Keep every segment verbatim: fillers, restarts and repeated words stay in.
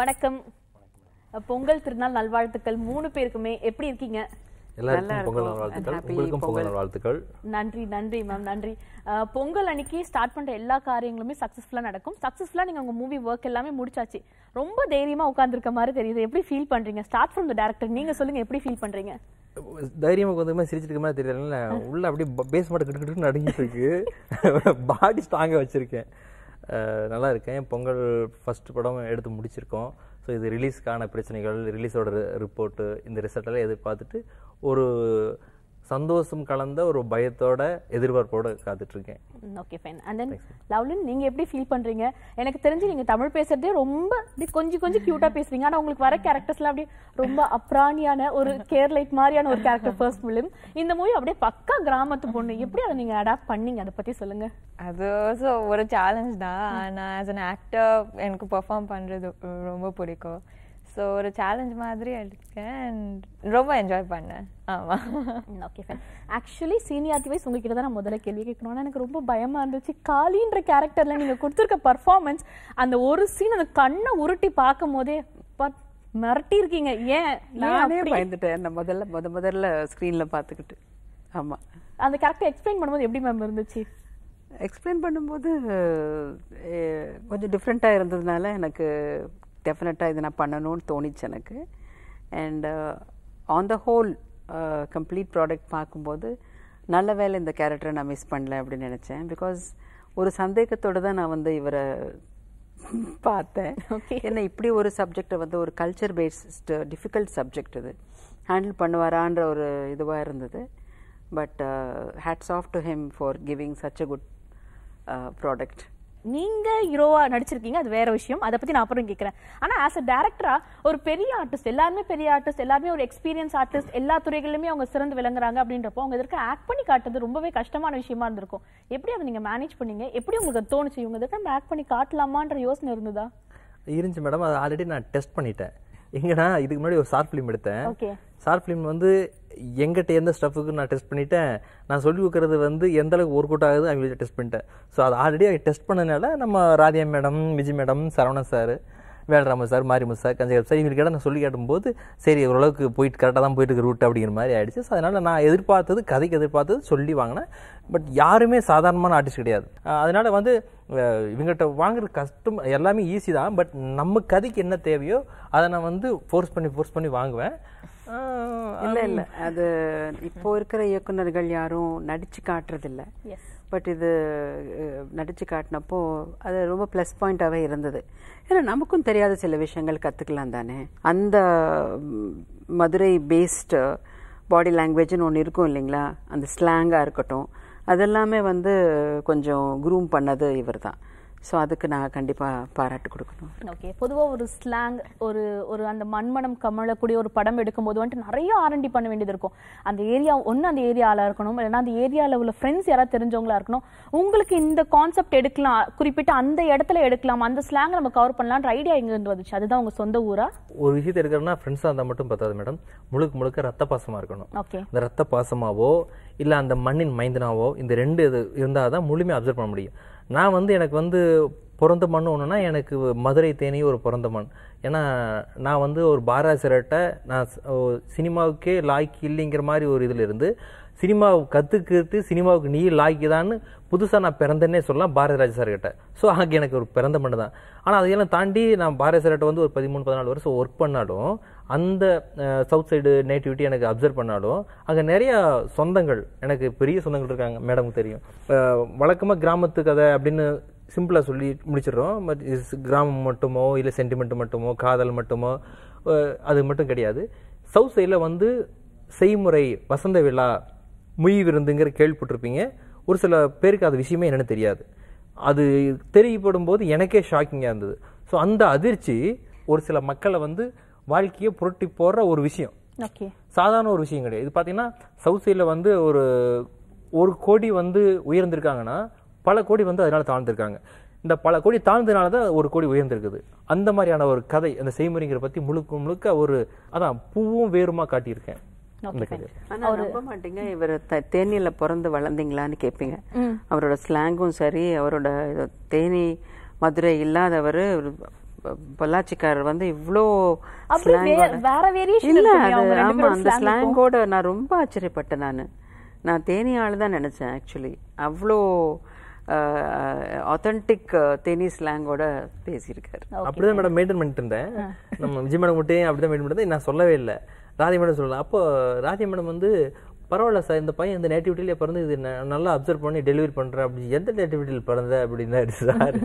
வணக்கம். பொங்கல் திருநாள் நல்வாழ்த்துக்கள் மூணு பேருக்குமே. எப்படி இருக்கீங்க? எல்லாருக்கும் பொங்கல் நல்வாழ்த்துக்கள். உங்களுக்கும் பொங்கல் நல்வாழ்த்துக்கள். நன்றி நன்றி மேம், நன்றி. பொங்கல் அன்னைக்கு ஸ்டார்ட் பண்ற எல்லா காரியங்களுமே சக்சஸ்ஃபுல்லா நடக்கும். சக்சஸ்ஃபுல்லா நீங்க உங்க மூவி ஒர்க் எல்லாமே முடிச்சாச்சு. ரொம்ப தைரியமா உட்கார்ந்துருக்க மாதிரி தெரியுது. எப்படி ஃபீல் பண்றீங்க? Start from the director. நீங்க சொல்லுங்க, எப்படி ஃபீல் பண்றீங்க? தைரியமா கொஞ்சமா சிரிச்சிட்டு இருக்க மாதிரி தெரியல. உள்ள அப்படியே பேஸ் மட்டும் கிட்டு கிட்டு நடுங்கிட்டு இருக்கு. பாடி ஸ்ட்ராங்கா வச்சிருக்கேன். நல்லா இருக்கேன். பொங்கல் ஃபர்ஸ்ட் படம் எடுத்து முடிச்சிருக்கோம். ஸோ இது ரிலீஸ்க்கான பிரச்சனைகள், ரிலீஸோட ரிப்போர்ட்டு, இந்த ரிசல்ட்டெல்லாம் எதிர்பார்த்துட்டு ஒரு சந்தோஷம் கலந்த ஒரு பயத்தோட எதிர்பார்ப்போட காத்துட்டு இருக்கேன். Okay fine. And then Lovelin, நீங்க எப்படி ஃபீல் பண்றீங்க? எனக்கு தெரிஞ்சு நீங்க தமிழ் பேசுறதே ரொம்ப கொஞ்சம் கொஞ்சம் கியூட்டா பேசுறீங்க. ஆனா உங்களுக்கு வர கேரக்டர்ஸ்லாம் அப்படியே ரொம்ப அப்ராணியான ஒரு கேர்லைட் மாதிரியான ஒரு கேரக்டர் ஃபர்ஸ்ட் ஃபிலிம். இந்த மூவி அப்படியே பக்கா கிராமத்து பொண்ணு. எப்படி அதை நீங்க அடாப்ட் பண்ணீங்க? அதை பத்தி சொல்லுங்க. அது ஆல்சோ ஒரு சேலஞ்ச் தான். ஆனால் ஆஸ் அன் ஆக்டர் எனக்கு பெர்ஃபார்ம் பண்ணுறது ரொம்ப பிடிக்கும். ஸோ ஒரு சேலஞ்ச் மாதிரி எடுத்துக்கேன் அண்ட் ரொம்ப என்ஜாய் பண்ணேன். ஆமாம். Okay fine. Actually seniority wise உங்ககிட்ட தான் நான் முதல்ல கேள்வி கேட்கணும். ஆனால் எனக்கு ரொம்ப பயமாக இருந்துச்சு. காளின்ற கேரக்டரில் நீங்கள் கொடுத்துருக்க பர்ஃபார்மன்ஸ், அந்த ஒரு சீன் அந்த கண்ணை உருட்டி பார்க்கும் போதே மிரட்டி இருக்கீங்க. ஏன்? நானே பயந்துட்டேன் நான் முதல்ல முத முதல்ல ஸ்க்ரீனில் பார்த்துக்கிட்டு. ஆமாம். அந்த கேரக்டர் எக்ஸ்பிளைன் பண்ணும்போது எப்படி மேம் இருந்துச்சு? எக்ஸ்பிளைன் பண்ணும்போது கொஞ்சம் டிஃப்ரெண்ட்டாக இருந்ததுனால எனக்கு டெஃபினட்டாக இது நான் பண்ணணும்னு தோணிச்சு எனக்கு. And on the whole complete product பார்க்கும்போது நல்ல வேலை இந்த கேரக்டரை நான் மிஸ் பண்ணல அப்படின்னு நினச்சேன். பிகாஸ் ஒரு சந்தேகத்தோடு தான் நான் வந்து இவரை பார்த்தேன். ஏன்னா இப்படி ஒரு சப்ஜெக்டை வந்து ஒரு கல்ச்சர் பேஸ்ட் டிஃபிகல்ட் சப்ஜெக்ட் இது ஹேண்டில் பண்ணுவாரான்ற ஒரு இதுவாக இருந்தது. But hats off to him for giving such a good product. நீங்க ஹீரோவா நடிச்சிருக்கீங்க, அது வேற விஷயம். அதை பத்தி நான் அப்புறம் கேட்கறேன். ஆனா ஆஸ் அ டைரக்டரா ஒரு பெரிய ஆர்டிஸ்ட், எல்லாருமே பெரிய ஆர்டிஸ்ட், எல்லாருமே ஒரு எக்ஸ்பீரியன்ஸ் ஆர்டிஸ்ட், எல்லா துறைகளிலுமே அவங்க சிறந்து விளங்குறாங்க அப்படின்றப்போ அவங்க இதற்கு ஆக்ட் பண்ணி காட்டுறது ரொம்பவே கஷ்டமான விஷயமா இருந்திருக்கும். எப்படி அதை நீங்க மேனேஜ் பண்ணீங்க? எப்படி உங்களுக்கு தோணுச்சு இவங்க இதற்கு நம்ம ஆக்ட் பண்ணி காட்டலாமான்ற யோசனை இருந்ததா? இருந்துச்சு மேடம். அது ஆல்ரெடி நான் டெஸ்ட் பண்ணிட்டேன். எங்கன்னா இதுக்கு முன்னாடி ஒரு ஷார்ட் ஃபிலிம் எடுத்தேன். ஷார்ட் ஃபிலிம் வந்து எங்கிட்ட எந்த ஸ்டஃபுக்கு நான் டெஸ்ட் பண்ணிட்டேன். நான் சொல்லி கொடுக்கறது வந்து எந்த அளவுக்கு ஒர்க் அவுட் ஆகுது அவங்களுக்கு டெஸ்ட் பண்ணிட்டேன். ஸோ அது ஆல்ரெடி டெஸ்ட் பண்ணனால நம்ம Radhiya madam, Vijay madam, Saravanan sir, Velrama sir, Marimuthu sir, Kanjagar sir இவங்களுக்கு நான் சொல்லி கேட்டும்போது சரி ஓரளவுக்கு போயிட்டு கரெக்டாக தான் போயிட்டு இருக்கு ரூட் அப்படிங்கிற மாதிரி ஆயிடுச்சு. ஸோ அதனால நான் எதிர்பார்த்தது, கதைக்கு எதிர்பார்த்தது சொல்லி வாங்கினேன். பட் யாருமே சாதாரணமான ஆர்டிஸ்ட் கிடையாது. அதனால வந்து இவங்ககிட்ட வாங்குறது கஷ்டம், எல்லாமே ஈஸி தான். பட் நம்ம கதைக்கு என்ன தேவையோ அதை நான் வந்து ஃபோர்ஸ் பண்ணி ஃபோர்ஸ் பண்ணி வாங்குவேன். இல்லை இல்லை அது இப்போ இருக்கிற இயக்குநர்கள் யாரும் நடிச்சு காட்டுறதில்ல. பட் இது நடிச்சு காட்டினப்போ அது ரொம்ப ப்ளஸ் பாயிண்டாகவே இருந்தது. ஏன்னா நமக்கும் தெரியாத சில விஷயங்கள் கற்றுக்கலாம் தானே. அந்த மதுரை பேஸ்டு பாடி லாங்குவேஜ்னு ஒன்று இருக்கும் இல்லைங்களா, அந்த ஸ்லாங்காக இருக்கட்டும், அதெல்லாமே வந்து கொஞ்சம் க்ரூம் பண்ணது இவர் தான். ஸோ அதுக்கு நான் கண்டிப்பாக பாராட்டு கொடுக்கணும். ஓகே. பொதுவாக ஒரு ஸ்லாங், ஒரு ஒரு அந்த மண்மனம் கமழக்கூடிய ஒரு படம் எடுக்கும்போது வந்துட்டு நிறைய ஆர்என்டி பண்ண வேண்டியது இருக்கும். அந்த ஏரியா ஒன்று அந்த ஏரியாவில் இருக்கணும், இல்லைன்னா அந்த ஏரியாவில் உள்ள ஃப்ரெண்ட்ஸ் யாராவது தெரிஞ்சவங்களா இருக்கணும். உங்களுக்கு இந்த கான்செப்ட் எடுக்கலாம், குறிப்பிட்ட அந்த இடத்துல எடுக்கலாம், அந்த ஸ்லாங் நம்ம கவர் பண்ணலான்ற ஐடியா எங்கேருந்து வந்துச்சு? அதுதான் உங்க சொந்த ஊரா? ஒரு விஷயத்தை எடுக்கிறோம்னா ஃப்ரெண்ட்ஸாக இருந்தால் மட்டும் பத்தாது மேடம். முழுக்க முழுக்க ரத்த பாசமாக இருக்கணும். ஓகே. அந்த ரத்த பாசமாவோ இல்லை அந்த மண்ணின் மைந்தனாவோ இந்த ரெண்டு இது இருந்தால் தான் முழுமையாக அப்சர்வ் பண்ண முடியும். நான் வந்து எனக்கு வந்து பிறந்த மண் ஒன்றுனா எனக்கு மதுரை தேனி ஒரு பிறந்த மண். ஏன்னா நான் வந்து ஒரு பாராசிரட்டை நான் சினிமாவுக்கே லாய்க்கு இல்லைங்கிற மாதிரி ஒரு இதில் இருந்து சினிமாவை கற்றுக்கிறது, சினிமாவுக்கு நீ லாய்க்குதான்னு புதுசாக நான் பிறந்தேன்னே சொல்லலாம் பாரதிராஜ் சார் கிட்ட. ஸோ அங்கே எனக்கு ஒரு பிறந்த மண் தான். ஆனால் அதையெல்லாம் தாண்டி நான் பாரதி சார்கிட்ட வந்து ஒரு பதிமூணு பதினாலு வருஷம் ஒர்க் பண்ணாலும், அந்த சவுத் சைடு நேட்டிவிட்டி எனக்கு அப்சர்வ் பண்ணாலும், அங்கே நிறையா சொந்தங்கள், எனக்கு பெரிய சொந்தங்கள் இருக்காங்க. மேடமுக்கு தெரியும். வழக்கமாக கிராமத்து கதை அப்படின்னு சிம்பிளாக சொல்லி முடிச்சிடுறோம். பட் கிராமம் மட்டுமோ இல்லை சென்டிமெண்ட் மட்டுமோ காதல் மட்டுமோ அது மட்டும் கிடையாது. சவுத் சைடில் வந்து செய்முறை, வசந்த விழா, முய் விருந்துங்கிற கேள்விப்பட்டிருப்பீங்க. ஒரு சில பேருக்கு அது விஷயமே என்னென்னு தெரியாது. அது தெரியப்படும் போது எனக்கே ஷாக்கிங்காக இருந்தது. ஸோ அந்த அதிர்ச்சி ஒரு சில மக்களை வந்து வாழ்க்கையை புரட்டி போடுற ஒரு விஷயம். சாதாரண ஒரு விஷயம் கிடையாது. இது பார்த்தீங்கன்னா சவுத் சைடில் வந்து ஒரு ஒரு கோடி வந்து உயர்ந்திருக்காங்கன்னா பல கோடி வந்து அதனால தாழ்ந்திருக்காங்க. இந்த பல கோடி தாழ்ந்ததுனால தான் ஒரு கோடி உயர்ந்திருக்குது. அந்த மாதிரியான ஒரு கதை அந்த செய்முறைங்கிற பற்றி முழுக்க முழுக்க ஒரு அதான் பூவும் வேறுமா காட்டியிருக்கேன். ஆனா நம்ப மாட்டீங்க, இவர் தேனியில பிறந்து வளர்ந்தீங்களான்னு கேட்பீங்க. அவரோட ஸ்லாங்கும் சரி, அவரோட தேனி மதுரை இல்லாதவர் பொள்ளாச்சிக்காரர் வந்து இவ்வளோ வேற வேரியேஷன் இல்ல அது ஆமா அந்த ஸ்லாங்கோட நான் ரொம்ப ஆச்சரியப்பட்டேன். நான் நான் தேனி ஆள் தான் நினைச்சேன் ஆக்சுவலி. அவ்வளோ ஆத்தென்டிக் தேனி ஸ்லாங்கோட பேசியிருக்காரு. அப்படிதான் மேடம் மெயின்டைன் பண்ணிட்டு இருந்தேன். நம்ம விஜய் மேடம் மட்டும் அப்படிதான் மெயின்டைன் பண்ணது. நான் சொல்லவே இல்லை, ராதி மேடம் சொல்லலாம். அப்போ ராதி மேடம் வந்து பரவாயில்ல சார், இந்த பையன் இந்த நேட்டிவிட்டியிலே பிறந்து இது நல்லா அப்சர்வ் பண்ணி டெலிவரி பண்றேன். அப்படி எந்த நேட்டிவிட்டியில் பிறந்த அப்படின்னாரு சார்.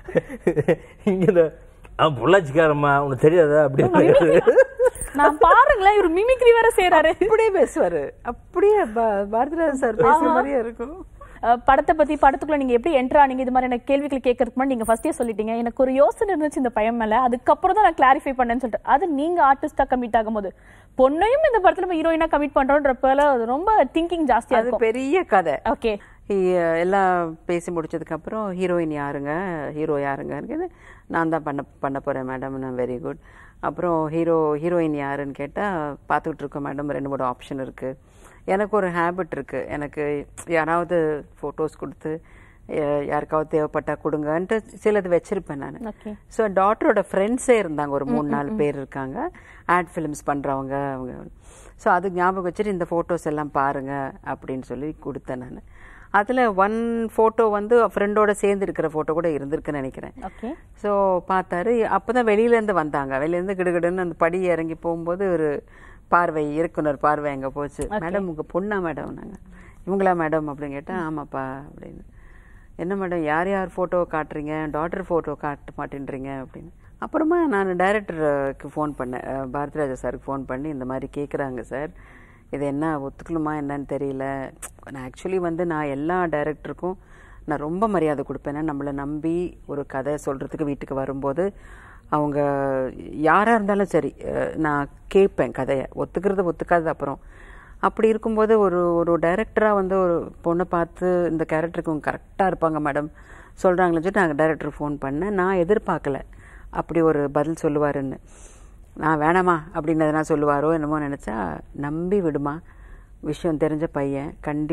இங்க பொள்ளாச்சிக்காரம்மா உனக்கு தெரியாதா அப்படின்னு நான் பாருங்களேன், இவர் மிமிக்ரி வேற செய்யறாரு. அப்படியே பேசுவாரு, அப்படியே பாரதிராஜன் சார் பேசுற மாதிரியே இருக்கும். படத்தை பத்தி படத்துக்குள்ள நீங்க எப்படி என்ட்ரு ஆனீங்க, இது மாதிரி எனக்கு கேள்விகள் கேட்கறதுக்கு முன்னாடி நீங்க ஃபர்ஸ்டே சொல்லிட்டீங்க. எனக்கு ஒரு யோசனை இருந்துச்சு இந்த பையன் மேல, அதுக்கப்புறம் தான் நான் கிளாரிஃபை பண்ணேன்னு சொல்லிட்டு. அது நீங்க ஆர்டிஸ்டா கமிட் ஆகும் போது பொண்ணையும் இந்த படத்துல நம்ம ஹீரோயினா கமிட் பண்றோம்ன்றப்பல ரொம்ப திங்கிங் ஜாஸ்தியா இருக்கும். பெரிய கதை. ஓகே, எல்லாம் பேசி முடிச்சதுக்கு அப்புறம் ஹீரோயின் யாருங்க, ஹீரோ யாருங்க, நான் தான் பண்ண பண்ண போறேன் மேடம். நான் வெரி குட். அப்புறம் ஹீரோ ஹீரோயின் யாருன்னு கேட்டா பார்த்துக்கிட்டு இருக்கோம் மேடம், ரெண்டு மூணு ஆப்ஷன் இருக்கு. எனக்கு ஒரு ஹேபிட் இருக்கு, எனக்கு யாராவது ஃபோட்டோஸ் கொடுத்து யாருக்காவது தேவைப்பட்டா கொடுங்கன்ட்டு சிலது வச்சிருப்பேன் நான். ஸோ டாட்டரோட ஃப்ரெண்ட்ஸே இருந்தாங்க, ஒரு மூணு நாலு பேர் இருக்காங்க, ஆட் ஃபிலிம்ஸ் பண்றவங்க அவங்க. ஸோ அது ஞாபகம் வச்சுட்டு இந்த ஃபோட்டோஸ் எல்லாம் பாருங்க அப்படின்னு சொல்லி கொடுத்தேன் நான். அதில் ஒன் ஃபோட்டோ வந்து ஃப்ரெண்டோட சேர்ந்து இருக்கிற ஃபோட்டோ கூட இருந்திருக்குன்னு நினைக்கிறேன். ஸோ பார்த்தாரு. அப்போ தான் வெளியிலேருந்து வந்தாங்க, வெளியிலேருந்து கிடுகிடுன்னு அந்த படி இறங்கி போகும்போது ஒரு பார்வை, இயக்குனர் பார்வை எங்கே போச்சு. மேடம் உங்கள் பொண்ணா மேடம்? நாங்கள் இவங்களா மேடம் அப்படின்னு கேட்டேன். ஆமாப்பா அப்படின்னு. என்ன மேடம் யார் யார் ஃபோட்டோ காட்டுறீங்க, டாட்டர் ஃபோட்டோ காட்ட மாட்டேன்றீங்க அப்படின்னு. அப்புறமா நான் டைரக்டருக்கு ஃபோன் பண்ணேன், பாரதிராஜா சாருக்கு ஃபோன் பண்ணி இந்த மாதிரி கேட்குறாங்க சார், இது என்ன ஒத்துக்கணுமா என்னன்னு தெரியல. நான் ஆக்சுவலி வந்து நான் எல்லா டைரக்டருக்கும் நான் ரொம்ப மரியாதை கொடுப்பேன். நம்மளை நம்பி ஒரு கதை சொல்கிறதுக்கு வீட்டுக்கு வரும்போது அவங்க யாராக இருந்தாலும் சரி நான் கேட்பேன் கதையை, ஒத்துக்கிறது ஒத்துக்காது அப்புறம். அப்படி இருக்கும்போது ஒரு ஒரு டைரக்டராக வந்து ஒரு பொண்ணை பார்த்து இந்த கேரக்டருக்கு அவங்க கரெக்டாக இருப்பாங்க மேடம் சொல்கிறாங்களேன்னு சொல்லிட்டு நாங்கள் டைரக்டருக்கு ஃபோன் பண்ணேன். நான் எதிர்பார்க்கல அப்படி ஒரு பதில் சொல்லுவாருன்னு. நான் வேணாமா அப்படின்னு எதனா சொல்லுவாரோ என்னமோ நினச்சா, நம்பி விடுமா, விஷயம் தெரிஞ்ச பையன்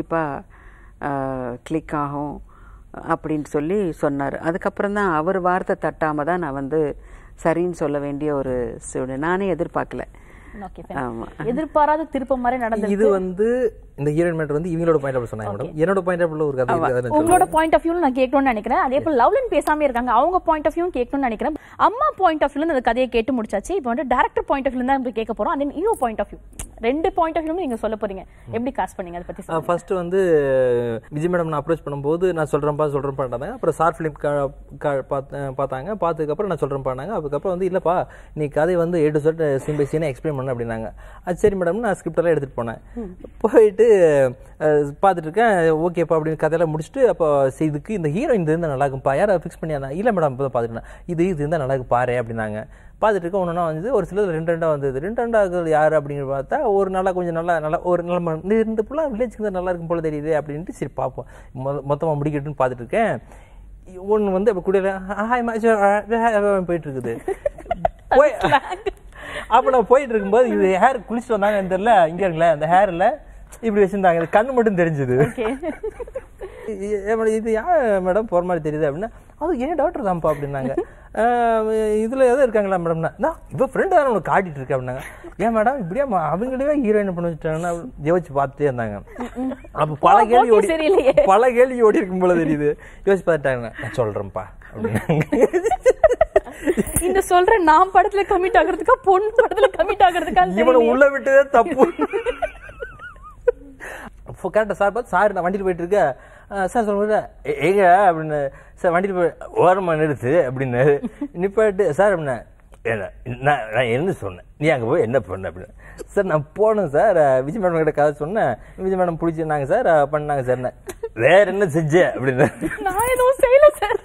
கண்டிப்பாக கிளிக் ஆகும் அப்படின்னு சொல்லி சொன்னார். அதுக்கப்புறம் தான் அவர் வார்த்தை தட்டாமல் தான் நான் வந்து சரின்னு சொல்ல வேண்டிய ஒரு சூழ்நிலை. நானே எதிர்பார்க்கல. எதிர்பாராத திருப்பம் மாதிரி நடந்தது. இது வந்து இந்த ஹீரோயின் மேட்டர் வந்து இவங்களோட பாயிண்ட் ஆஃப் சொன்னாங்க மேடம். என்னோட பாயிண்ட் ஆஃப் ஒரு கதை இருக்கு, உங்களோட பாயிண்ட் ஆஃப் வியூ நான் கேட்கணும்னு நினைக்கிறேன். அதே போல லவ்லின் பேசாம இருக்காங்க, அவங்க பாயிண்ட் ஆஃப் வியூ கேட்கணும்னு நினைக்கிறேன். அம்மா பாயிண்ட் ஆஃப் வியூல அந்த கதையை கேட்டு முடிச்சாச்சு. இப்போ வந்து டைரக்டர் பாயிண்ட் ஆஃப் வியூல தான் கேட்க போறோம். அதே ஹீரோ பாயிண்ட் ஆஃப் வியூ, ரெண்டு பாயிண்ட் ஆஃப் வியூ நீங்க சொல்ல போறீங்க. எப்படி காஸ்ட் பண்ணீங்க அதை பத்தி சொல்லுங்க. ஃபர்ஸ்ட் வந்து விஜய் மேடம் நான் அப்ரோச் பண்ணும்போது நான் சொல்றேன்ப்பா சொல்றேன்ப்பாங்க. அப்புறம் ஷார்ட் ஃபிலிம் பார்த்தாங்க, பார்த்ததுக்கு அப்புறம் நான் சொல்றேன்ப்பாங்க. அதுக்கப்புறம் வந்து இல்லப்பா நீ கதை வந்து A to Z scene by சீனை எக்ஸ்பிளைன் பண்ண அப்படின்னாங்க. அது சரி மேடம், நான் ஸ்கிரிப்ட் எல்லாம் எடுத்துட்டு போனேன். போயிட்டு பார்த்துட்டு இருக்கேன், ஓகேப்பா அப்படின்னு கதையெல்லாம் முடிச்சுட்டு, அப்போ இதுக்கு இந்த ஹீரோயின் இது இருந்தால் நல்லா இருக்கும்ப்பா, யாரை ஃபிக்ஸ் பண்ணியா? இல்லை மேடம் இப்போ தான் பார்த்துட்டேன், இது இது இருந்தால் நல்லா இருக்கு பாரு அப்படின்னாங்க. பார்த்துட்டு இருக்க ஒன்றா வந்து ஒரு சிலர் ரெண்டு ரெண்டாக வந்தது. ரெண்டு ரெண்டாக யார் அப்படிங்கிற பார்த்தா ஒரு நல்லா கொஞ்சம் நல்லா நல்லா ஒரு நல்ல இந்த ஃபுல்லாக வில்லேஜுக்கு தான் நல்லா இருக்கும் போல தெரியுது அப்படின்ட்டு சரி பார்ப்போம் மொ மொத்தமாக முடிக்கட்டுன்னு பார்த்துட்டு இருக்கேன். ஒன்று வந்து அப்போ கூட போயிட்டு இருக்குது. போய் அப்போ நான் போயிட்டு இருக்கும்போது இது ஹேர் குளிச்சுட்டு வந்தாங்கன்னு தெரியல, இங்கே இருக்குல்ல அந்த ஹேரில் இப்படி வச்சிருந்தாங்க, கண்ணு மட்டும் தெரிஞ்சது. இது யார் மேடம் போற மாதிரி தெரியுது அப்படின்னா, அது ஏன் டாக்டர் தான்ப்பா அப்படின்னாங்க. இதுல எதாவது இருக்காங்களா மேடம்னா, நான் இப்போ ஃப்ரெண்டு தான் உனக்கு காட்டிட்டு இருக்கேன் அப்படின்னாங்க. ஏன் மேடம் இப்படியா அவங்களே ஹீரோயின் பண்ண வச்சுட்டாங்கன்னா யோசிச்சு பார்த்துட்டே இருந்தாங்க. அப்போ பல கேள்வி ஓடி பல கேள்வி ஓடி இருக்கும் போல தெரியுது. யோசிச்சு பார்த்துட்டாங்க, நான் சொல்றேன்ப்பா அப்படின்னாங்க. இந்த சொல்ற நான் படத்துல கமிட் ஆகிறதுக்கா பொண்ணு படத்துல கமிட் ஆகிறதுக்கா இவனை உள்ள விட்டுதே தப்பு. கரெக்டா சார் பார்த்து சார் நான் வண்டியில் போயிட்டு இருக்கேன் சார் சொல்லுங்க எங்க அப்படின்னு. சார் வண்டியில் போய் ஓரமா நிறுத்து அப்படின்னு நிப்பாட்டு சார் அப்படின்னா நான் நான் என்ன சொன்னேன், நீ அங்கே போய் என்ன பண்ண அப்படின்னு. சார் நான் போனேன் சார், விஜய் மேடம் கிட்ட கதை சொன்னேன், விஜய் மேடம் பிடிச்சிருந்தாங்க சார், பண்ணாங்க சார். வேற என்ன செஞ்ச அப்படின்னு. நான் எதுவும் செய்யல சார்.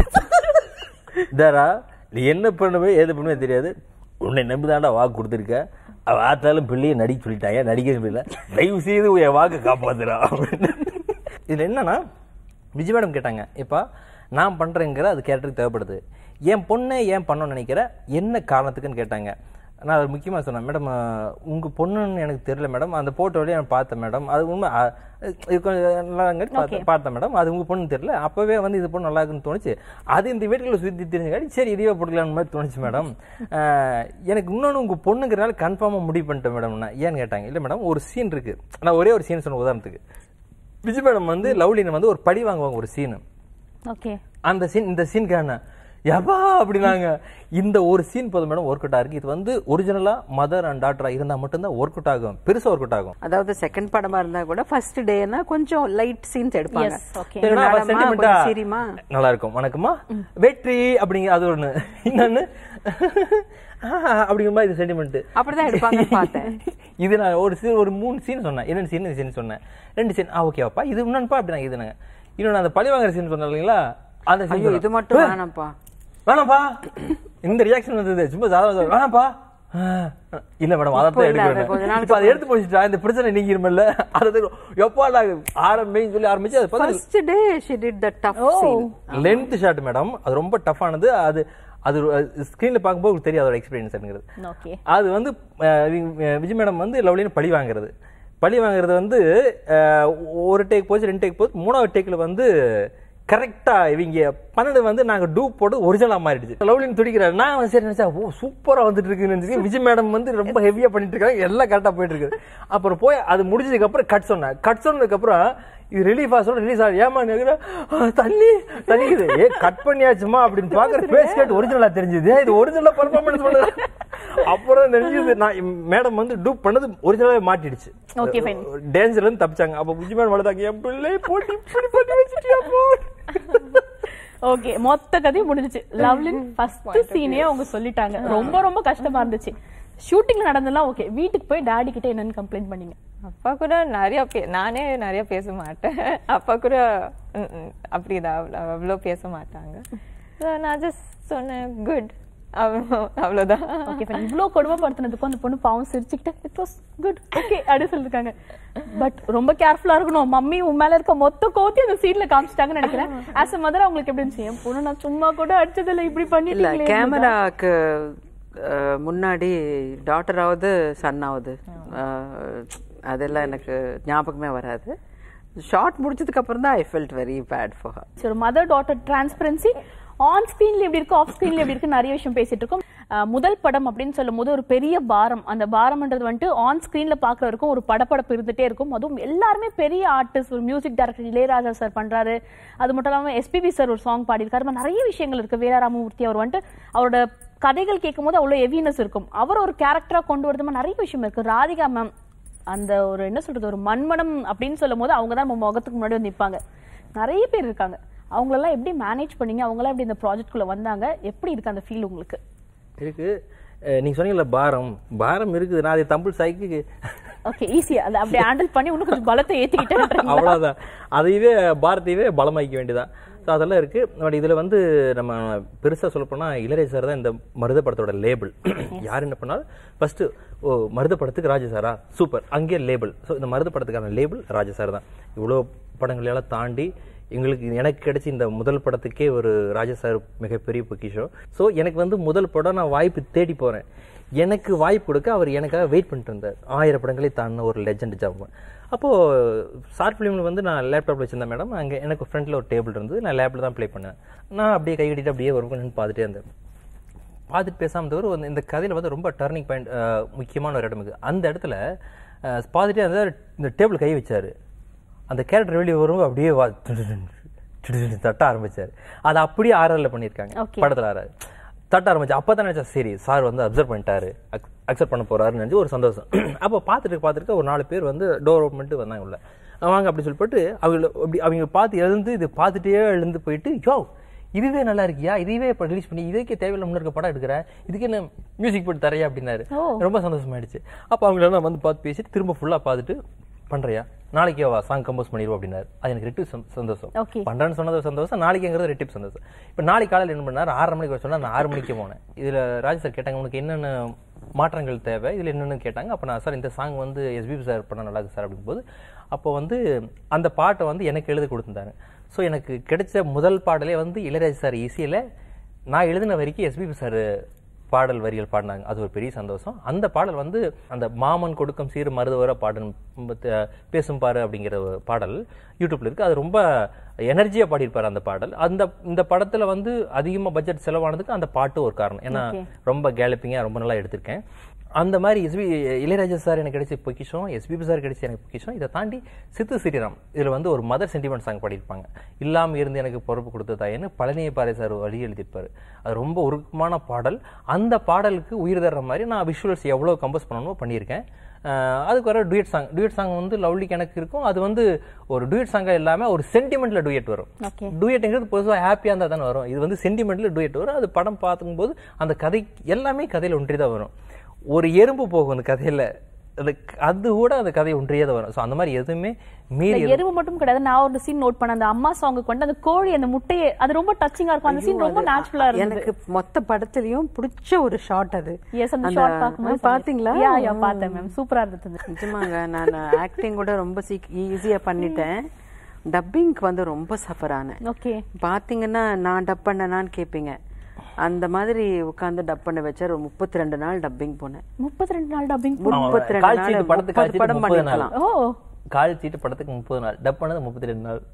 தாரா நீ என்ன பண்ணுவே ஏது பண்ணுவே தெரியாது, உன்னை நம்பிதாண்டா வாக்கு கொடுத்துருக்க, அவ ஆத்தாலும் பிள்ளையை நடிக்க சொல்லிட்டாங்க, நடிக்க சொல்லல, தயவு செய்து என் வாக்கு காப்பாத்துறா அப்படின்னு. இதுல என்னன்னா விஜய் மேடம் கேட்டாங்க, இப்ப நான் பண்றேங்கிற அது கேரக்டருக்கு தேவைப்படுது, என் பொண்ணை ஏன் பண்ணணும்னு நினைக்கிற என்ன காரணத்துக்குன்னு கேட்டாங்க. நான் அது முக்கியமாக சொன்னேன், மேடம் உங்கள் பொண்ணுன்னு எனக்கு தெரியல மேடம், அந்த போட்டோலேயே நான் பார்த்தேன் மேடம், அது உண்மை நல்லாங்காட்டி பார்த்தேன் பார்த்தேன் மேடம், அது உங்கள் பொண்ணு தெரியல, அப்போவே வந்து இது பொண்ணு நல்லா இருக்குன்னு தோணுச்சு, அது இந்த வீட்டுக்குள்ள சுற்றி தெரிஞ்சுக்காட்டி சரி இதுவே போட்டுக்கலான்னு மாதிரி தோணுச்சு மேடம். எனக்கு இன்னொன்று உங்கள் பொண்ணுங்கிறனால கன்ஃபார்மாக முடிவு பண்ணிட்டேன் மேடம்னா ஏன்னு கேட்டாங்க. இல்லை மேடம் ஒரு சீன் இருக்குது, நான் ஒரே ஒரு சீன் சொன்ன உதாரணத்துக்கு, விஜய் மேடம் வந்து லவ்லின்னு வந்து ஒரு படி வாங்குவாங்க ஒரு சீனு. ஓகே, அந்த சீன் இந்த சீனுக்கான எபா அப்படின்னாங்க, இந்த ஒரு சீன் போதும் மேடம் ஒர்க் அவுட் ஆயிருக்கு, இது வந்து ஒரிஜினலா மதர் அண்ட் டாட்டரா இருந்தா மட்டும்தான் ஒர்க் அவுட் ஆகும், பெருசா ஒர்க் அவுட் ஆகும். அதாவது செகண்ட் படமா இருந்தா கூட ஃபர்ஸ்ட் டேனா கொஞ்சம் லைட் சீன்ஸ் எடுப்பாங்க, நல்லா இருக்கும். வணக்கமா வெற்றி அப்படிங்க அது ஒண்ணு, இன்னொன்னு அப்படிங்கிற மாதிரி இது சென்டிமெண்ட் அப்படிதான் எடுப்பாங்க பார்த்தேன். இது நான் ஒரு சீன் ஒரு மூணு சீன் சொன்னேன், என்னென்ன சீன் சீன் சொன்னேன், ரெண்டு சீன் ஆ ஓகேவாப்பா இது இன்னொன்னுப்பா அப்படின்னா இதுங்க, இன்னொன்று அந்த பழி வாங்குற சீன் சொன்னேன் இல்லைங்களா, அந்த சீன் இது மட்டும் வேணாம்ப்பா வேணாம்ப்பா இந்த ரியாக்ஷன் வந்தது சும்மா சாதாரண வேணாம்ப்பா இல்ல மேடம் அதான் எடுக்க அதை எடுத்து போச்சுட்டா இந்த பிரச்சனை நீங்கிருமில்ல, அது எப்பா ஆரம்பின்னு சொல்லி ஆரம்பிச்சு அது first day she did the tough scene length shot madam, அது ரொம்ப டஃப்பானது, அது அது ஸ்கிரீன்ல பார்க்கும்போது தெரியும் அதோட எக்ஸ்பீரியன்ஸ். அது வந்து விஜய் மேடம் வந்து லவ்லின்னு பழி வாங்குறது பழி வாங்குறது வந்து ஒரு டேக் போச்சு ரெண்டு டேக் போச்சு, மூணாவது டேக்ல வந்து கரெக்டா இவங்க பன்னெண்டு வந்து நாங்க டூப் போட்டு ஒரிஜினலா மாறிடுச்சு. லவ்லின்னு துடிக்கிறாரு, நான் சரி நினைச்சா ஓ சூப்பரா வந்துட்டு இருக்குன்னு, விஜய் மேடம் வந்து ரொம்ப ஹெவியா பண்ணிட்டு இருக்காங்க, எல்லாம் கரெக்டா போயிட்டு இருக்கு. அப்புறம் போய் அது முடிஞ்சதுக்கு அப்புறம் கட் சொன்னேன், கட் சொன்னதுக்கு அப்புறம் இது ரிலீஃப் ஆக சொல்ல ரிலீஸ் ஆகும், ஏமா தண்ணி தண்ணிக்குது ஏ கட் பண்ணியாச்சுமா அப்படின்னு பாக்குற பேஸ் கேட்டு ஒரிஜினலா தெரிஞ்சது, இது ஒரிஜினலா பர்ஃபார்மன்ஸ் பண்ணது. அப்புறம் தெரிஞ்சது நான் மேடம் வந்து டூப் பண்ணது ஒரிஜினலாவே மாட்டிடுச்சு, டேஞ்சர்ல இருந்து தப்பிச்சாங்க. அப்ப விஜய் மேடம் வளர்த்தாங்க என் பிள்ளை போட்டி பண்ணி வச்சுட்டியா போ. ஓகே, மொத்த கதையும் முடிஞ்சிச்சு. லவ்லின் ஃபர்ஸ்ட் சீனே அவங்க சொல்லிட்டாங்க, ரொம்ப ரொம்ப கஷ்டமா இருந்துச்சு. ஷூட்டிங்ல நடந்தெல்லாம் ஓகே, வீட்டுக்கு போய் டாடி கிட்ட என்னன்னு கம்ப்ளைண்ட் பண்ணீங்க? அப்பா கூட நிறைய பே நானே நிறைய பேச மாட்டேன், அப்பா கூட அப்படிதான் அவ்வளோ பேச மாட்டாங்க. நான் ஜஸ்ட் சொன்னேன் குட், அவ்வளோதான். ஓகே, இவ்வளோ கொடுமைப்படுத்தினதுக்கும் அந்த பொண்ணு பாவம் சிரிச்சுக்கிட்டு இட் வாஸ் குட் ஓகே அப்படின்னு சொல்லிருக்காங்க. பட் ரொம்ப கேர்ஃபுல்லா இருக்கணும், மம்மி உன் மேல இருக்க மொத்த கோத்தி அந்த சீன்ல காமிச்சிட்டாங்கன்னு நினைக்கிறேன். ஆஸ் அ மதர் அவங்களுக்கு எப்படி இருந்துச்சு, என் பொண்ணு நான் சும்மா கூட அடிச்சதில்லை இப்படி பண்ணிட்டு கேமராக்கு முன்னாடி டாட்டராவது சன்னாவது அதெல்லாம் எனக்கு ஞாபகமே வராது. ஷார்ட் முடிச்சதுக்கு அப்புறம் தான் I felt very bad for her. சரி, மதர் டாட்டர் டிரான்ஸ்பரன்சி ஆன் ஸ்கிரீன்ல எப்படி இருக்கு, ஆஃப் ஸ்கிரீன்ல எப்படி இருக்கு, நிறைய விஷயம் பேசிட்டு இருக்கோம். முதல் படம் அப்படின்னு சொல்லும் போது ஒரு பெரிய பாரம், அந்த பாரம்ன்றது வந்துட்டு ஆன் ஸ்கிரீன்ல பாக்குற வரைக்கும் ஒரு படப்படப்பு இருந்துட்டே இருக்கும். அதுவும் எல்லாருமே பெரிய ஆர்டிஸ்ட், ஒரு மியூசிக் டைரக்டர் இளையராஜா சார் பண்றாரு, அது மட்டும் இல்லாம எஸ்பிபி சார் ஒரு சாங் பாடியிருக்காரு, நிறைய விஷயங்கள் இருக்கு. வீரா ராமமூர்த்தி அவர் வந்துட்டு அவரோட கதைகள் கேட்கும் போது அவ்வளவு ஹெவினஸ் இருக்கும், அவர் ஒரு கேரக்டரா கொண்டு வரது நிறைய விஷயம் இருக்கு. ராதிகா மேம் அந்த ஒரு என்ன சொல்றது ஒரு மண்மனம் அப்படின்னு சொல்லும் போது அவங்க தான் நம்ம முகத்துக்கு முன்னாடி வந்து நிற்பாங்க. நிறைய பேர் இருக்காங்க, அவங்களெல்லாம் எப்படி மேனேஜ் பண்ணீங்க, அவங்களாம் எப்படி இந்த ப்ராஜெக்ட்குள்ள வந்தாங்க, எப்படி இருக்கு அந்த ஃபீல் உங்களுக்கு? இருக்கு, நீங்க சொன்னீங்கல்ல பாரம் பாரம் இருக்குது, நான் அதை தம்பிள் சாய்க்கு ஓகே ஈஸியா அதை அப்படி ஹேண்டில் பண்ணி இன்னும் கொஞ்சம் பலத்தை ஏற்றிக்கிட்டேன், அவ்வளோதான். அதையவே பாரத்தையவே பலமாக்க வேண்டியதான். ஸோ அதெல்லாம் இருக்குது. பட் இதில் வந்து நம்ம பெருசாக சொல்லப்போனால் இளையராஜா சார் தான் இந்த மருத படத்தோட லேபிள். யார் என்ன பண்ணாலும் ஃபஸ்ட்டு ஓ மருத படத்துக்கு ராஜா சாரா சூப்பர், அங்கேயே லேபிள். ஸோ இந்த மருத படத்துக்கான லேபிள் ராஜா சார் தான். இவ்வளோ படங்களெல்லாம் தாண்டி எங்களுக்கு எனக்கு கிடைச்சி இந்த முதல் படத்துக்கே ஒரு ராஜா சார் மிகப்பெரிய பொக்கிஷம். ஸோ எனக்கு வந்து முதல் படம் நான் வாய்ப்பு தேடி போகிறேன், எனக்கு வாய்ப்பு கொடுக்க அவர் எனக்காக வெயிட் பண்ணிட்டு இருந்தார். ஆயிரம் படங்களே தாண்டின ஒரு லெஜண்ட் ஜாப். அப்போது ஷார்ட் ஃபிலிமில் வந்து நான் லேப்டாப்பில் வச்சுருந்தேன் மேடம், அங்கே எனக்கு ஃப்ரண்ட்டில் ஒரு டேபிள் இருந்தது, நான் லேப்பில் தான் ப்ளே பண்ணேன். நான் அப்படியே கை கட்டிட்டு அப்படியே ஒரு நின்று பார்த்துட்டே இருந்தேன். பார்த்துட்டு பேசாமல் தவிர வந்து இந்த கதையில் வந்து ரொம்ப டர்னிங் பாயிண்ட் முக்கியமான ஒரு இடம் இருக்குது. அந்த இடத்துல பார்த்துட்டே அந்த இந்த டேபிள் கை வச்சார், அந்த கேரக்டர் வெளியே வரும்போது அப்படியே தட்ட ஆரம்பிச்சார். அதை அப்படியே ஆர்ஆரில் பண்ணியிருக்காங்க படத்தில். ஆறாரு தட்ட ஆரம்பிச்சு அப்போ தான் நினச்சா சரி சார் வந்து அப்சர்வ் பண்ணிட்டாரு, அக்செப்ட் பண்ண போறாருன்னு நினச்சி ஒரு சந்தோஷம். அப்போ பார்த்துட்டு பார்த்துட்டு ஒரு நாலு பேர் வந்து டோர் ஓப்பன் பண்ணிட்டு வந்தாங்க உள்ள, வாங்க அப்படி சொல்லிட்டு அவங்க அப்படி அவங்க பார்த்து எழுந்து இது பார்த்துட்டே எழுந்து போயிட்டு யோ இதுவே நல்லா இருக்கியா, இதுவே இப்போ ரிலீஸ் பண்ணி இதுக்கே தேவையில்லை முன்னே படம் எடுக்கிறேன், இதுக்கு என்ன மியூசிக் போட்டு தரையா அப்படின்னாரு. ரொம்ப சந்தோஷமாயிடுச்சு. அப்போ அவங்களெல்லாம் வந்து பார்த்து பேசிட்டு திரும்ப ஃபுல்லாக பார்த்துட்டு பண்றியா நாளைக்கே வா சாங் கம்போஸ் பண்ணிடுவோம் அப்படின்னாரு. அது எனக்கு ரெட்டிப் சந்தோஷம். பண்றேன்னு சொன்னது சந்தோஷம், நாளைக்குங்கிறது ரெட்டிப் சந்தோஷம். இப்போ நாளைக்கு காலையில் என்ன பண்ணாரு, ஆறரை மணிக்கு சொன்னா நான் ஆறு மணிக்கு போனேன். இதுல ராஜா சார் கேட்டாங்க உனக்கு என்னென்ன மாற்றங்கள் தேவை இதுல என்னென்னு கேட்டாங்க. அப்போ நான் சார் இந்த சாங் வந்து எஸ்பிபி சார் பண்ண நல்லா இருக்கு சார் அப்படின் போது அப்போ வந்து அந்த பாட்டை வந்து எனக்கு எழுதி கொடுத்துருந்தாரு. ஸோ எனக்கு கிடைச்ச முதல் பாடலே வந்து இளையராஜா சார் இசையில நான் எழுதின வரைக்கும் எஸ்பிபி சார் பாடல் வரிகள் பாடினாங்க. அது ஒரு பெரிய சந்தோஷம். அந்த பாடல் வந்து அந்த மாமன் கொடுக்கும் சீர் மருதுவர பாடல் பேசும் பாரு அப்படிங்கிற பாடல் யூடியூப்ல இருக்கு. அது ரொம்ப எனர்ஜியா பாடியிருப்பாரு அந்த பாடல். அந்த இந்த படத்துல வந்து அதிகமா பட்ஜெட் செலவானதுக்கு அந்த பாட்டு ஒரு காரணம். ஏன்னா ரொம்ப கேலப்பிங்கா ரொம்ப நல்லா எடுத்திருக்கேன். அந்த மாதிரி எஸ்பி இளையராஜா சார் எனக்கு கிடைச்ச பொக்கிஷம், எஸ்பிபி சார் கிடைச்ச எனக்கு பொக்கிஷம். இதை தாண்டி சித்து ஸ்ரீராம் இதுல வந்து ஒரு மதர் சென்டிமெண்ட் சாங் பாடியிருப்பாங்க. இல்லாம இருந்து எனக்கு பொறுப்பு கொடுத்த தாயன்னு பழனியை பாறை சார் வழி எழுதியிருப்பாரு. அது ரொம்ப உருக்கமான பாடல். அந்த பாடலுக்கு உயிர் தர்ற மாதிரி நான் விஷுவல்ஸ் எவ்வளவு கம்போஸ் பண்ணணுமோ பண்ணியிருக்கேன். அதுக்கு வர டூயட் சாங் டூயட் சாங் வந்து லவ்லிக்கு எனக்கு இருக்கும். அது வந்து ஒரு டூயட் சாங்கா இல்லாம ஒரு சென்டிமெண்ட்ல டூயட் வரும். டூயட்ங்கிறது பொதுவாக ஹாப்பியா இருந்தா தானே வரும். இது வந்து சென்டிமெண்ட்ல டூயட் வரும். அது படம் பார்க்கும் போது அந்த கதை எல்லாமே கதையில ஒன்றிதான் வரும். ஒரு எறும்பு போகும் அந்த கதையில, அது கூட அந்த கதை ஒன்றியதான் வரும். அந்த மாதிரி எதுவுமே மீறி எறும்பு மட்டும் கிடையாது. நான் ஒரு சீன் நோட் பண்ண அந்த அம்மா சாங்குக்கு வந்து அந்த கோழி அந்த முட்டையை அது ரொம்ப டச்சிங்கா இருக்கும். அந்த சீன் ரொம்ப நேச்சுரலா இருக்கு. எனக்கு மொத்த படத்துலயும் பிடிச்ச ஒரு ஷாட் அது. எஸ், அந்த ஷாட் பாக்கும்போது பாத்தீங்களா? யா யா பார்த்தேன் மேம். சூப்பரா இருந்தது. நிஜமாங்க நான் ஆக்டிங் கூட ரொம்ப ஈஸியா பண்ணிட்டேன். டப்பிங்க்கு வந்து ரொம்ப சஃபர் ஆனேன். ஓகே, பாத்தீங்கன்னா நான் டப் பண்ணனான்னு கேப்பீங்க. அந்த மாதிரி உட்கார்ந்து டப் பண்ண வச்சா ஒரு முப்பத்தி ரெண்டு நாள் டப்பிங் போனேன். முப்பத்தி ரெண்டு நாள் டப்பிங் முப்பத்தி ரெண்டு நாள் படத்துக்கு படம் பண்ணிக்கலாம். ஓ, கால் சீட்டு படத்துக்கு முப்பது நாள், டப் பண்ணது முப்பத்தி ரெண்டு நாள்.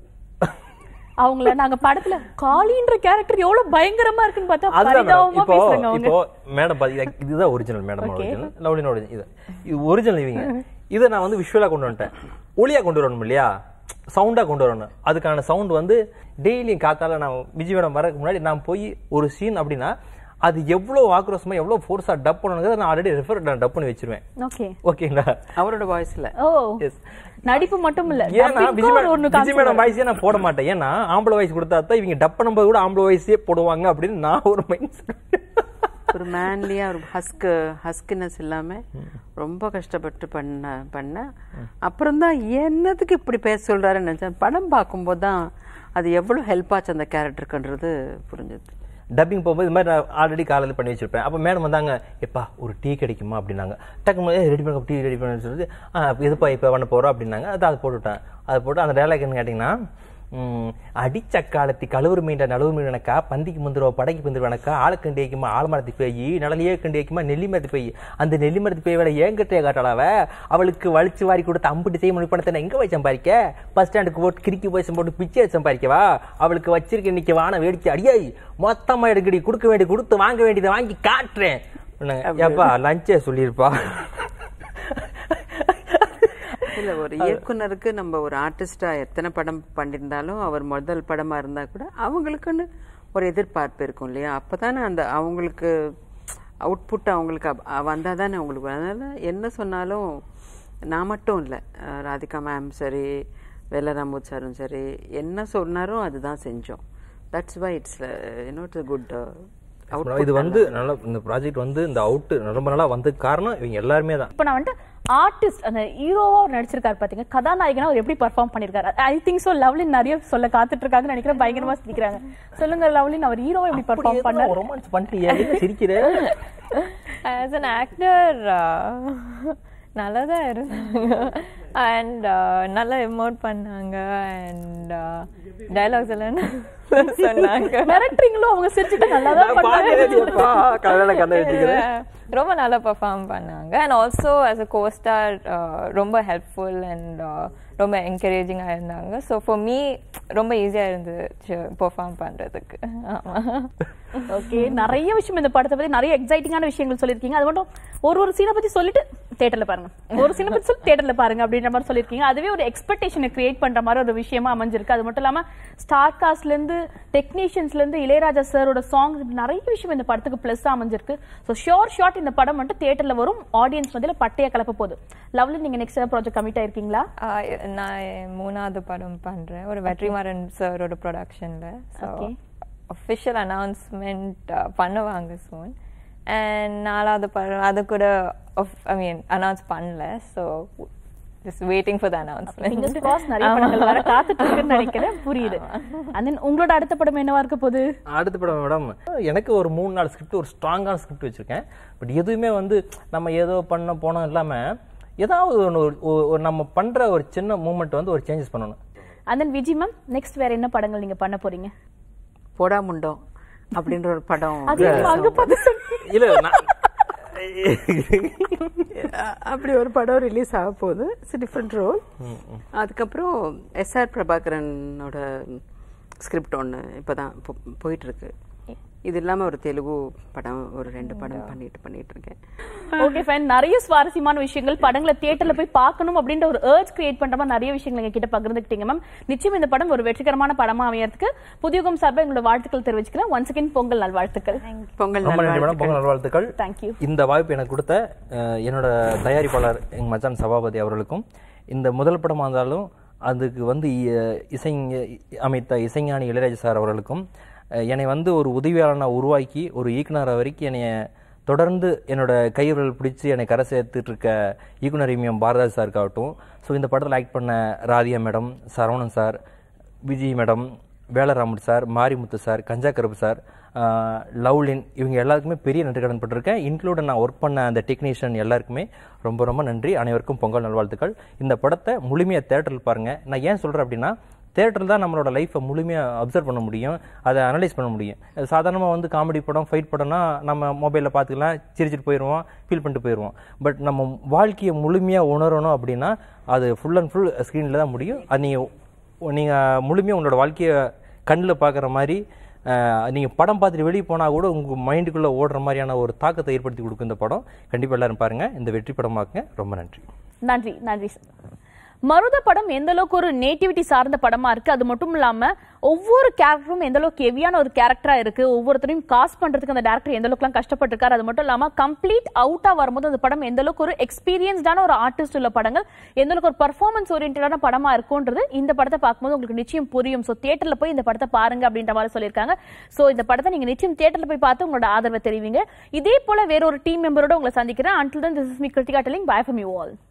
அவங்கள நாங்க படத்துல காளின்ற கேரக்டர் எவ்வளவு பயங்கரமா இருக்குன்னு பார்த்தா பரிதாபமா பேசுறாங்க அவங்க. இப்போ மேடம் பாத்தீங்க, இதுதான் ஒரிஜினல் மேடம் ஒரிஜினல், லவ்லினோட இது இது ஒரிஜினல் இவங்க. இதை நான் வந்து விஷுவலா கொண்டு வந்துட்டேன். ஒளியா கொண்டு வரணும் இல்லையா, சவுண்டா கொண்டு வரணும். அதுக்கான சவுண்ட் வந்து டெய்லியும் காத்தால நான் விஜய் மேடம் வரதுக்கு முன்னாடி நான் போய் ஒரு சீன் அப்படின்னா அது எவ்வளவு ஆக்ரோஷமா எவ்வளவு ஃபோர்ஸா டப் பண்ணணுங்கிறத நான் ஆல்ரெடி ரெஃபர் நான் டப் பண்ணி வச்சிருவேன். ஓகே, ஓகேங்களா? அவரோட வாய்ஸ்ல. ஓ, எஸ், நடிப்பு மட்டும் இல்ல. ஏன்னா விஜய் மேடம் வாய்ஸே நான் போட மாட்டேன். ஏன்னா ஆம்பளை வாய்ஸ் கொடுத்தா தான் இவங்க டப் பண்ணும்போது கூட ஆம்பளை வாய்ஸே போடுவாங்க அப்படின்னு நான் ஒரு மைண்ட் செட். ஒரு மேன்லியா ஒரு ஹஸ்க் ஹஸ்கினஸ் இல்லாம ரொம்ப கஷ்டப்பட்டு பண்ண பண்ண அப்புறம் தான் என்னதுக்கு இப்படி பேச சொல்றாருன்னு நினைச்சேன். படம் பார்க்கும்போது தான் அது எவ்வளவு ஹெல்ப் ஆச்சு அந்த கேரக்டருக்குன்றது புரிஞ்சது. டப்பிங் போகும்போது இது மாதிரி நான் ஆல்ரெடி காலையில் பண்ணி வச்சிருப்பேன். அப்போ மேடம் வந்தாங்க, எப்பா ஒரு டீ கிடைக்குமா அப்படின்னாங்க. டக்கு ரெடி பண்ண டீ ரெடி பண்ணு சொல்லிட்டு எதுப்பா இப்போ பண்ண போகிறோம் அப்படின்னாங்க. அது அதை போட்டுவிட்டேன். அதை போட்டு அந்த டைலாக் என்ன கேட்டிங்கன்னா, அடிச்சக்காலத்தி கழுவுறு மீண்ட நழுவு மீனக்கா பந்திக்கு முந்துருவா படைக்கு முந்துருவானக்கா ஆளுக்கண்டி வைக்குமா ஆலமரத்து பேய் நிழலையே கண்டி வைக்குமா நெல்லிமரத்து பேய் அந்த நெல்லிமரத்து பேய் வேலை ஏங்கிட்டே காட்டாளாவ அவளுக்கு வலிச்சு வாரி கொடுத்து அம்பிட்டு செய்ய முடிவு பணத்தை எங்க போய் சம்பாதிக்க பஸ் ஸ்டாண்டுக்கு போட்டு கிறுக்கி போய் போட்டு பிச்சை சம்பாதிக்கவா அவளுக்கு வச்சிருக்க இன்னைக்கு வான வேடிக்கை அடியாய் மொத்தமா எடுக்கடி கொடுக்க வேண்டிய கொடுத்து வாங்க வேண்டியதை வாங்கி காட்டுறேன். ஏப்பா லஞ்சே சொல்லியிருப்பா. இல்ல ஒரு இயக்குனருக்கு நம்ம ஒரு ஆர்டிஸ்டா எத்தனை படம் பண்ணிருந்தாலும் அவர் முதல் படமா இருந்தா கூட அவங்களுக்குன்னு ஒரு எதிர்பார்ப்பு இருக்கும் இல்லையா? அப்பதானே அந்த அவங்களுக்கு அவுட்புட் அவங்களுக்கு வந்தாதானே அவங்களுக்கு. அதனால என்ன சொன்னாலும் நான் மட்டும் இல்லை, ராதிகா மேம் சரி, வெள்ளராமூத் சாரும் சரி, என்ன சொன்னாரும் அதுதான் செஞ்சோம். That's why it's you know it's good. இது வந்து நல்லா இந்த ப்ராஜெக்ட் வந்து இந்த அவுட் ரொம்ப நல்லா வந்ததுக்கு காரணம் இவங்க எல்லாருமே தான். இப்போ நான் வந்துட்டு ஆர்டிஸ்ட் அந்த ஹீரோவா நடிச்சிருக்காரு பாத்தீங்க, கதாநாயகனா அவர் எப்படி பெர்ஃபார்ம் பண்ணிருக்காரு? ஐ திங்க் சோ லவ்லி நிறைய சொல்ல காத்துட்டு இருக்காங்கன்னு நினைக்கிறேன். பயங்கரமா சிரிக்கிறாங்க. சொல்லுங்க லவ்லி, அவர் ஹீரோவா எப்படி பெர்ஃபார்ம் பண்ணாரு? ரொமான்ஸ் பண்ணிட்டு சிரிக்கிறேன். as an actor நல்லாதான் இருந்தாங்க அண்ட் நல்லா எமோட் பண்ணாங்க அண்ட் டயலாக்ஸ் எல்லாம் சொன்னாங்க. மிரட்டுறீங்களோ? அவங்க சிரிச்சுட்டு நல்லாதான் ரொம்ப நல்லா பெர்ஃபார்ம் பண்ணாங்க. And also as a costar ரொம்ப ஹெல்ப்ஃபுல் அண்ட் ரொம்ப என்கரேஜிங்காக இருந்தாங்க. ஸோ ஃபார் மீ ரொம்ப ஈஸியாக இருந்துச்சு பெர்ஃபார்ம் பண்ணுறதுக்கு. ஆமாம். ஓகே, நிறைய விஷயம் இந்த படத்தை பற்றி நிறைய எக்ஸைட்டிங்கான விஷயங்கள் சொல்லியிருக்கீங்க. அது மட்டும் ஒரு ஒரு சீனை பற்றி சொல்லிட்டு தியேட்டர்ல பாருங்க, ஒரு சீனை பற்றி சொல்லி தியேட்டர்ல பாருங்க அப்படின்ற மாதிரி சொல்லியிருக்கீங்க. அதுவே ஒரு எக்ஸ்பெக்டேஷனை கிரியேட் பண்ற மாதிரி ஒரு விஷயமா அமைஞ்சிருக்கு. அது மட்டும் இல்லாம ஸ்டார் காஸ்ட்ல இருந்து டெக்னீஷியன்ஸ்ல இருந்து இளையராஜா சாரோட சாங் நிறைய விஷயம் இந்த படத்துக்கு பிளஸ் அமைஞ்சிருக்கு. ஸோ ஷோர் ஷார்ட் இந்த படம் மட்டும் தியேட்டர்ல வரும், ஆடியன்ஸ் மத்தியில பட்டைய கலப்ப போகுது. லவ்லி, நீங்க நெக்ஸ்ட் ஏதாவது ப்ராஜெக்ட் கமிட் ஆயிருக்கீங்களா? நான் மூணாவது படம் பண்றேன் ஒரு வெற்றிமாறன் சாரோட ப்ரொடக்ஷன்ல. ஒஃபிஷியல் அனௌன்ஸ்மெண்ட் பண்ணுவாங்க சூன். அண்ட் நாலாவது படம் அது கூட ஐ மீன் அனௌன்ஸ் பண்ணல. So just waiting for the announcement. fingers crossed நிறைய படங்கள் வர காத்துட்டு இருக்குன்னு நினைக்கிறேன். புரியுது. and then உங்களோட அடுத்த படம் என்னவா இருக்க போகுது? அடுத்த படம் மேடம் எனக்கு ஒரு மூணு நாலு ஸ்கிரிப்ட் ஒரு ஸ்ட்ராங்கான ஸ்கிரிப்ட் வச்சிருக்கேன். பட் எதுவுமே வந்து நம்ம ஏதோ பண்ண போனோம் இல்லாம ஏதாவது ஒரு நம்ம பண்ற ஒரு சின்ன மூமெண்ட் வந்து ஒரு சேஞ்சஸ் பண்ணணும். and then Viji ma'am next வேற என்ன படங்கள் நீங்க பண்ண போறீங்க? போடா முண்டோம் அப்படின்ற ஒரு படம் இல்ல நான் அப்படி ஒரு படம் ரிலீஸ் ஆக போகுது. It's different role. அதுக்கப்புறம் எஸ் ஆர் பிரபாகரனோட ஸ்கிரிப்ட் ஒன்று இப்போதான் போயிட்டு இருக்கு. இது இல்லாம ஒரு தெலுங்கு படம் ஒரு ரெண்டு படம் பண்ணிட்டு பண்ணிட்டு இருக்கேன். Okay fine. நிறைய சுவாரஸ்யமான விஷயங்கள் படங்களை தியேட்டர்ல போய் பார்க்கணும் அப்படின்ற ஒரு ஏர்ஜ் கிரியேட் பண்ற மாதிரி நிறைய விஷயங்கள் எங்க கிட்ட பகிர்ந்துக்கிட்டீங்க மேம். நிச்சயம் இந்த படம் ஒரு வெற்றிகரமான படமா அமையறதுக்கு புதுயுகம் சார்பா எங்களோட வாழ்த்துக்கள் தெரிவிச்சுக்கிறேன். ஒன்ஸ் அகைன் பொங்கல் நல்வாழ்த்துக்கள். பொங்கல் நல்வாழ்த்துக்கள். தேங்க்யூ. இந்த வாய்ப்பு எனக்கு கொடுத்த என்னோட தயாரிப்பாளர் எங்க மச்சான் சபாபதி அவர்களுக்கும், இந்த முதல் படமா இருந்தாலும் அதுக்கு வந்து இசை அமைத்த இசைஞானி இளையராஜா சார் அவர்களுக்கும், என்னை வந்து ஒரு உதவியாளனை உருவாக்கி ஒரு இயக்குனர் வரைக்கும் என்னைய தொடர்ந்து என்னோட கைவிரல் பிடிச்சி என்னை கரை சேர்த்துட்டு இருக்க இயக்குனர் இமியம் பாரதாஜ் சாருக்காகட்டும், ஸோ இந்த படத்தில் ஆக்ட் பண்ண Radhiya madam, Saravanan sir, Vijay madam, Velraman sir, Marimuthu sir, Ganja Karuppu sir, Lovelin, இவங்க எல்லாருக்குமே பெரிய நன்றி கடன் பட்டிருக்கேன். இன்க்ளூட் நான் ஒர்க் பண்ண அந்த டெக்னீஷியன் எல்லாருக்குமே ரொம்ப ரொம்ப நன்றி. அனைவருக்கும் பொங்கல் நல்வாழ்த்துக்கள். இந்த படத்தை முழுமையாக தேட்டரில் பாருங்கள். நான் ஏன் சொல்கிறேன் அப்படின்னா, தேட்டரில் தான் நம்மளோட லைஃப்பை முழுமையாக அப்சர்வ் பண்ண முடியும், அதை அனலைஸ் பண்ண முடியும். சாதாரணமாக வந்து காமெடி படம், ஃபைட் படம்னா நம்ம மொபைலில் பார்த்துக்கலாம், சிரிச்சிட்டு போயிடுவோம், ஃபீல் பண்ணிட்டு போயிடுவோம். பட் நம்ம வாழ்க்கையை முழுமையாக உணரணும் அப்படின்னா அது ஃபுல் அண்ட் ஃபுல் ஸ்க்ரீனில் தான் முடியும். அது நீங்கள் நீங்கள் முழுமையாக உங்களோட வாழ்க்கையை கண்ணில் பார்க்குற மாதிரி, நீங்கள் படம் பார்த்துட்டு வெளியே போனால் கூட உங்கள் மைண்டுக்குள்ளே ஓடுற மாதிரியான ஒரு தாக்கத்தை ஏற்படுத்தி கொடுக்கும் இந்த படம். கண்டிப்பாக எல்லாரும் பாருங்கள், இந்த வெற்றி படமாக்குங்க. ரொம்ப நன்றி. நன்றி நன்றி சார். மருத படம் எந்த அளவுக்கு ஒரு நேட்டிவிட்டி சார்ந்த படமா இருக்கு, அது மட்டும் இல்லாம ஒவ்வொரு கேரக்டரும் எந்த அளவுக்கு ஹெவியான ஒரு கேரக்டரா இருக்கு, ஒவ்வொருத்தரையும் காஸ்ட் பண்றதுக்கு அந்த டேரக்டர் எந்த அளவுக்கு கஷ்டப்பட்டிருக்காரு, அது மட்டும் இல்லாம கம்ப்ளீட் அவுட்டா வரும்போது அந்த படம் எந்த அளவுக்கு ஒரு எக்ஸ்பீரியன்ஸ்டான ஒரு ஆர்டிஸ்ட் உள்ள படங்கள், எந்த அளவுக்கு ஒரு பர்ஃபார்மன்ஸ் ஓரியன்டான படமா இருக்கும்ன்றது இந்த படத்தை பார்க்கும்போது உங்களுக்கு நிச்சயம் புரியும். சோ தியேட்டர்ல போய் இந்த படத்தை பாருங்க அப்படின்ற மாதிரி சொல்லியிருக்காங்க. சோ இந்த படத்தை நீங்க நிச்சயம் தியேட்டர்ல போய் பார்த்து உங்களோட ஆதரவை தெரிவிங்க. இதே போல வேற ஒரு டீம் மெம்பரோட உங்களை சந்திக்கிறேன். Until then, this is me Kritika telling bye from you all.